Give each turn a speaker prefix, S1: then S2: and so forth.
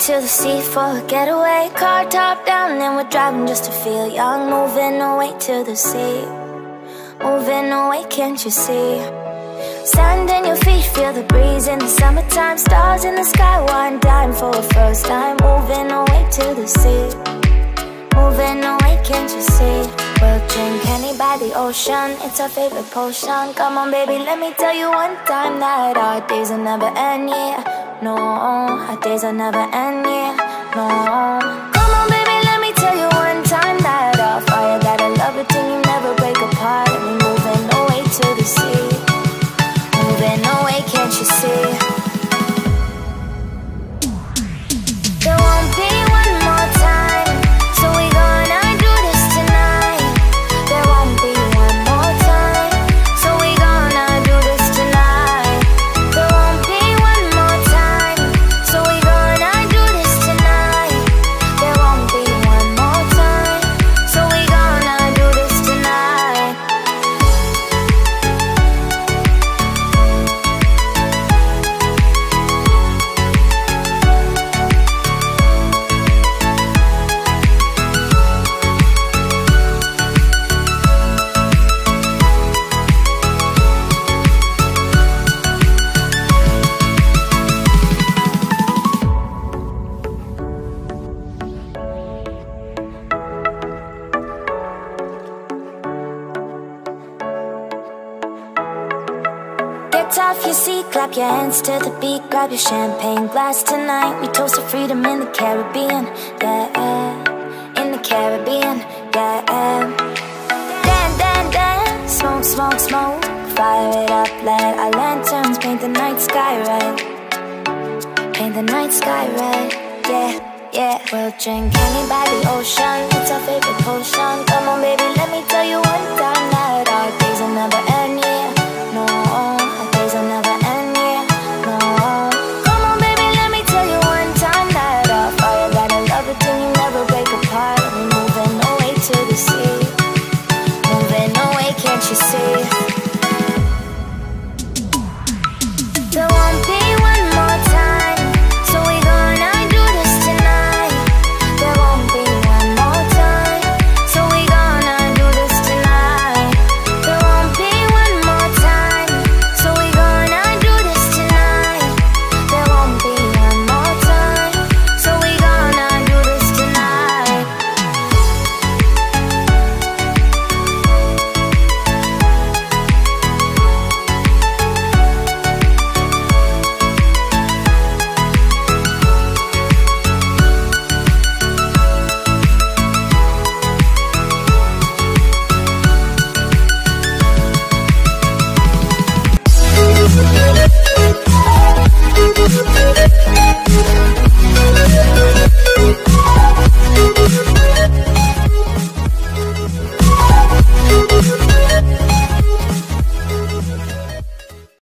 S1: to the sea for a getaway. Car top down and we're driving just to feel young. Moving away to the sea, moving away, can't you see? Sand in your feet, feel the breeze in the summertime. Stars in the sky, one dime for a first time. Moving away to the sea, moving away, can't you see? We'll drink honey by the ocean, it's our favorite potion. Come on baby, let me tell you one time that our days will never end, yeah. No, our days will never end, yeah. No. Come on baby, let me tell you one time that our fire got a love routine, you never break apart. And we moving away to the sea, moving away, can't you see? There won't be one more time, so we gonna do this tonight. There won't be one more time, so we gonna do this tonight. There won't be one more time, so we gonna do this tonight. There won't be one more time, so we gonna do this tonight. Get off your seat, clap your hands to the beat. Grab your champagne glass tonight. We toast to freedom in the Caribbean, yeah. In the Caribbean, yeah. Dance, dance, dance, smoke, smoke, smoke. Fire it up, let our lanterns paint the night sky red. Paint the night sky red, yeah, yeah. We'll drink honey by the ocean, it's our favorite potion. Come on baby, let me tell you one time that our days will never end, yeah.